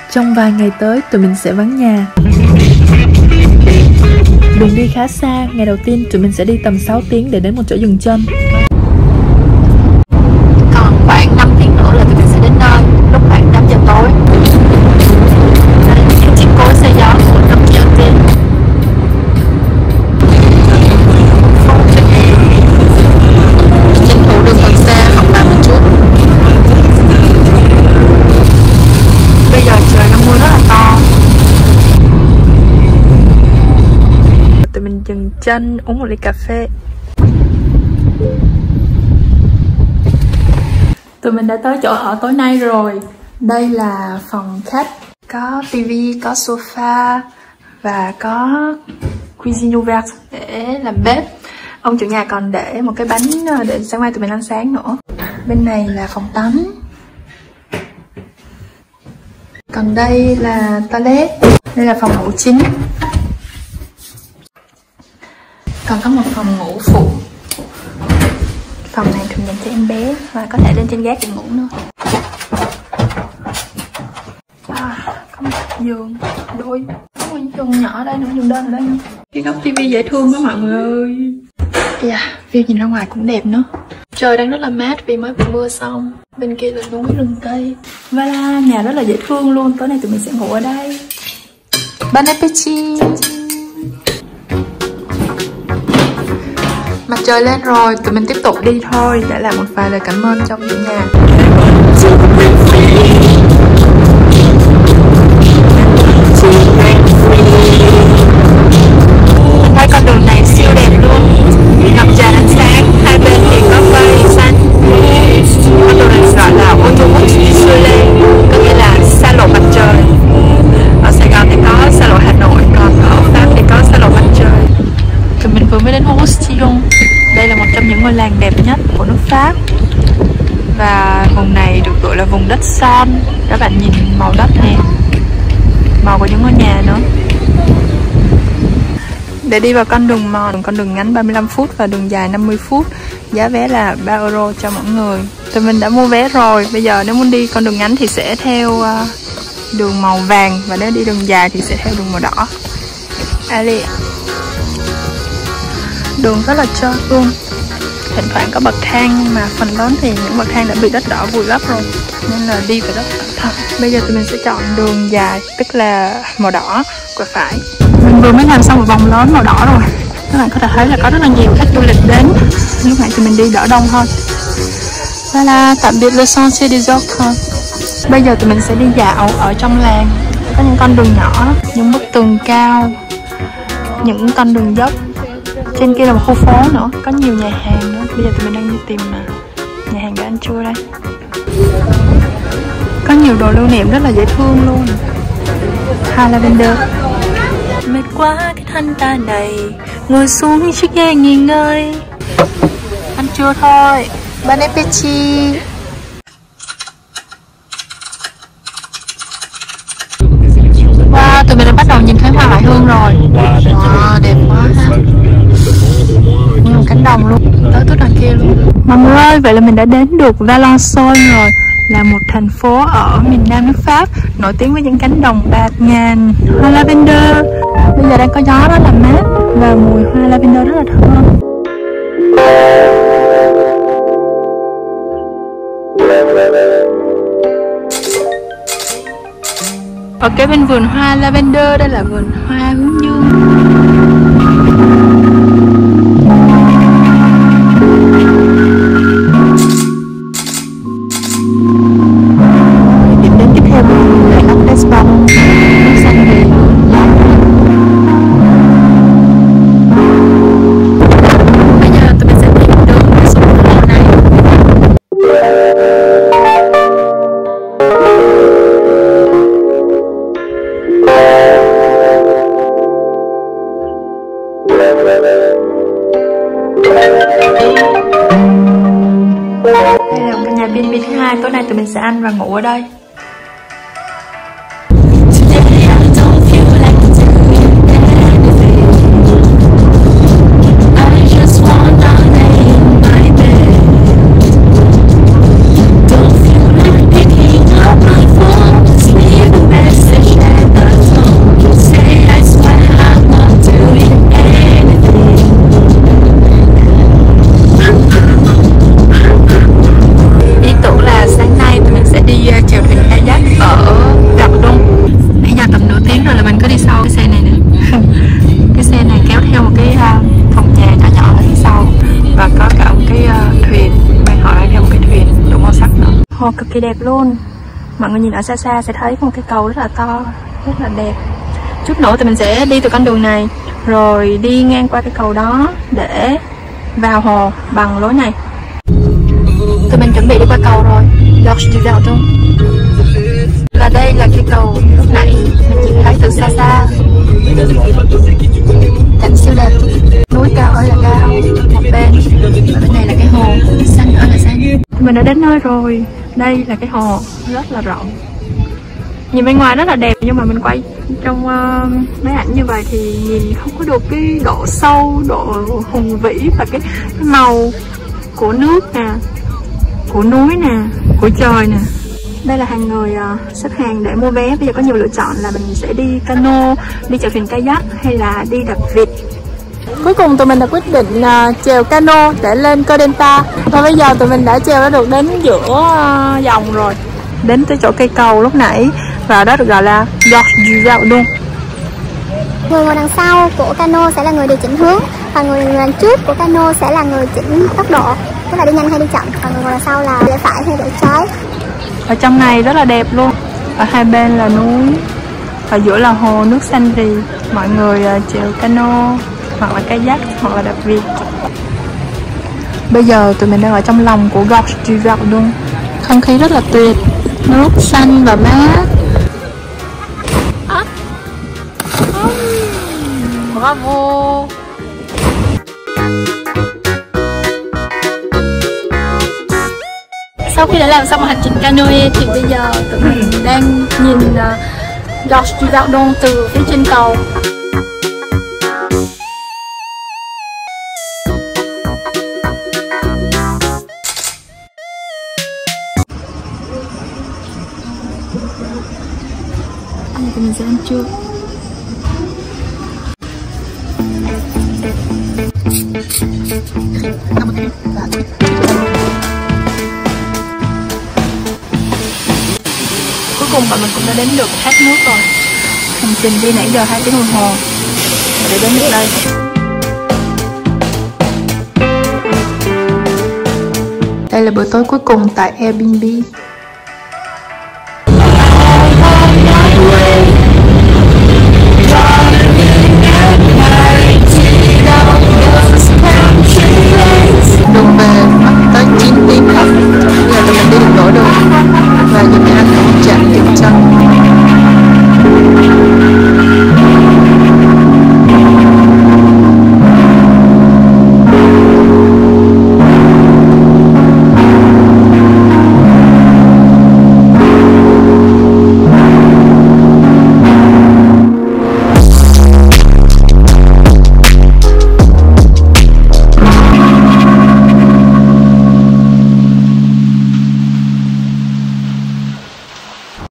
Trong vài ngày tới tụi mình sẽ vắng nhà. Đường đi khá xa, ngày đầu tiên tụi mình sẽ đi tầm 6 tiếng để đến một chỗ dừng chân. Còn khoảng 5 tiếng nữa là tụi mình sẽ đến nơi, lúc khoảng 8 giờ tối. Đây là những chiếc cối xe gió của Đông Châu Tiên. Tranh thủ đường gần xa hoặc 30 chút. Bây giờ trời đang mưa rất là to. Tụi mình dừng chân uống một ly cà phê. Tụi mình đã tới chỗ ở tối nay rồi. Đây là phòng khách. Có tivi, có sofa và có cuisine ouverte để làm bếp. Ông chủ nhà còn để một cái bánh để sáng mai tụi mình ăn sáng nữa. Bên này là phòng tắm. Còn đây là toilet. Đây là phòng ngủ chính. Còn có một phòng ngủ phụ. Phòng này thường dành cho em bé và có thể lên trên gác để ngủ nữa. Có một giường đôi, có một giường nhỏ ở đây nữa, giường đơn ở đây nữa. Cái góc tivi dễ thương quá mọi người ơi. View nhìn ra ngoài cũng đẹp nữa. Trời đang rất là mát vì mới vừa mưa xong. Bên kia là núi rừng cây. Voilà, nhà rất là dễ thương luôn. Tối nay tụi mình sẽ ngủ ở đây. Bon appétit. Mặt trời lên rồi, tụi mình tiếp tục đi thôi để làm một vài lời cảm ơn trong chủ nhà. Mình thấy con đường này siêu đẹp luôn, ngập tràn ánh sáng, hai bên thì có cây xanh. Con đường này gọi là autoroute du soleil, có nghĩa là xa lộ mặt trời. Ở Sài Gòn thì có xa lộ Hà Nội, còn ở Pháp thì có xa lộ mặt trời. Tụi mình vừa mới đến Roussillon. Đây là một trong những ngôi làng đẹp nhất của nước Pháp. Và vùng này được gọi là vùng đất son. Các bạn nhìn màu đất nè, màu của những ngôi nhà nữa. Để đi vào con đường mòn, con đường ngắn 35 phút và đường dài 50 phút. Giá vé là 3 euro cho mỗi người. Tụi mình đã mua vé rồi. Bây giờ nếu muốn đi con đường ngắn thì sẽ theo đường màu vàng. Và nếu đi đường dài thì sẽ theo đường màu đỏ. Allez. Đường rất là trơn luôn. Thỉnh thoảng có bậc thang nhưng mà phần lớn thì những bậc thang đã bị đất đỏ vùi lấp rồi, nên là đi phải rất cẩn thận. Bây giờ tụi mình sẽ chọn đường dài, tức là màu đỏ, quẹo phải. Mình vừa mới làm xong một vòng lớn màu đỏ rồi. Các bạn có thể thấy là có rất là nhiều khách du lịch đến. Lúc này tụi mình đi đỡ đông hơn. Voilà, tạm biệt Le Sentier des Orques. Bây giờ tụi mình sẽ đi dạo ở trong làng. Có những con đường nhỏ, những bức tường cao, những con đường dốc. Trên kia là một khu phố nữa, có nhiều nhà hàng nữa. Bây giờ tụi mình đang đi tìm nhà hàng để ăn trưa đây. Có nhiều đồ lưu niệm rất là dễ thương luôn. Hoa lavender. Mệt quá cái thân ta này, ngồi xuống chiếc ghế nghỉ ngơi. Ăn trưa thôi. Bon appétit. Wow, tụi mình đã bắt đầu nhìn thấy hoa oải hương rồi. Wow, đẹp quá ha. Nhiều cánh đồng luôn, tới đằng kia luôn. Mọi người ơi, vậy là mình đã đến được Valençon rồi. Là một thành phố ở miền Nam nước Pháp, nổi tiếng với những cánh đồng bạt ngàn hoa lavender. Bây giờ đang có gió rất là mát và mùi hoa lavender rất là thơm. Ở kế bên vườn hoa lavender, đây là vườn hoa hướng dương. Đây là một cái nhà B&B thứ hai, tối nay tụi mình sẽ ăn và ngủ ở đây. kỳ đẹp luôn. Mọi người nhìn ở xa xa sẽ thấy một cái cầu rất là to, rất là đẹp. Chút nữa tụi mình sẽ đi từ con đường này rồi đi ngang qua cái cầu đó để vào hồ bằng lối này. Tụi mình chuẩn bị đi qua cầu rồi. Gorge du Verdon. Và đây là cái cầu lúc nãy mình chỉ thấy từ xa xa. Cảnh siêu đẹp, núi cao ơi là cao một bên, và bên này là cái hồ xanh ơi là xanh. Mình đã đến nơi rồi. Đây là cái hồ rất là rộng. Nhìn bên ngoài rất là đẹp, nhưng mà mình quay trong máy ảnh như vậy thì nhìn không có được cái độ sâu, độ hùng vĩ và cái màu của nước nè, của núi nè, của trời nè. Đây là hàng người xếp hàng để mua vé. Bây giờ có nhiều lựa chọn là mình sẽ đi cano, đi chèo thuyền kayak hay là đi đạp vịt. Cuối cùng tụi mình đã quyết định chèo cano để lên Col Delta. Và bây giờ tụi mình đã chèo đã được đến giữa dòng rồi. Đến tới chỗ cây cầu lúc nãy, và đó được gọi là Gorge du Verdon. Người ngồi đằng sau của cano sẽ là người điều chỉnh hướng, và người đằng trước của cano sẽ là người chỉnh tốc độ, tức là đi nhanh hay đi chậm. Còn người ngồi đằng sau là rẽ phải hay rẽ trái. Ở trong này rất là đẹp luôn. Ở hai bên là núi, ở giữa là hồ nước xanh rì. Mọi người chèo cano hoặc là kayak hoặc là đạp vịt. Bây giờ tụi mình đang ở trong lòng của Gorge du Verdon. Không khí rất là tuyệt, nước xanh và mát. Bravo. Sau khi đã làm xong hành trình canoe thì bây giờ tụi mình đang nhìn Gorge du Verdon từ phía trên cầu. Tụi mình sẽ ăn trưa. Cuối cùng bọn mình cũng đã đến được thác nước rồi. Hành trình đi nãy giờ 2 tiếng đồng hồ để đến được đây. Đây là bữa tối cuối cùng tại Airbnb.